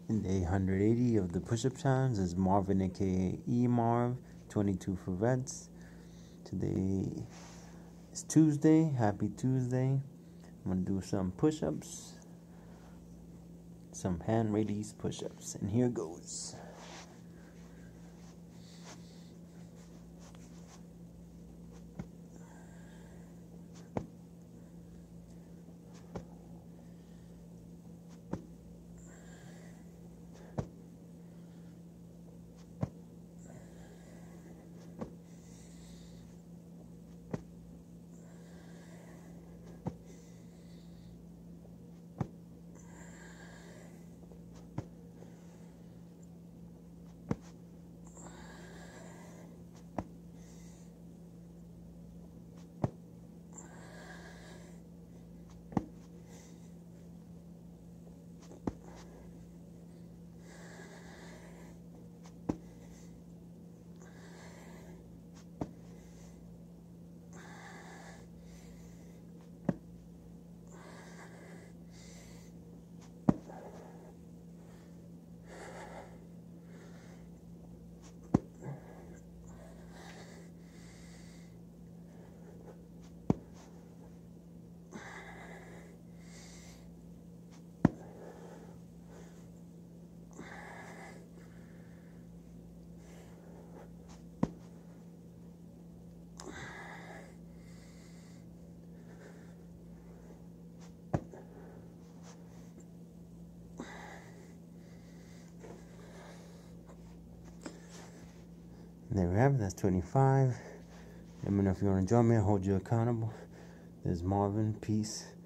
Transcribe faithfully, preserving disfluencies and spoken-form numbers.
In day one hundred eighty of the push-up challenge is Marvin, aka E Marv, twenty-two for vets. Today is Tuesday. Happy Tuesday. I'm gonna do some push-ups, some hand release push-ups, and here goes. There we have it. That's twenty-five. Let me know if you want to join me. I'll hold you accountable. There's Marvin. Peace.